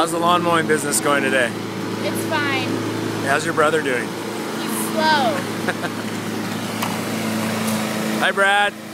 How's the lawn mowing business going today? It's fine. How's your brother doing? He's slow. Hi, Brad.